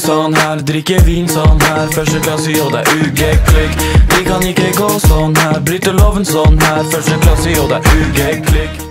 sånn her, drikker vin sånn her. Første klasse, jo det er UG-klikk. Vi kan ikke gå sånn her, bryte loven sånn her. Første klasse, jo det er UG-klikk.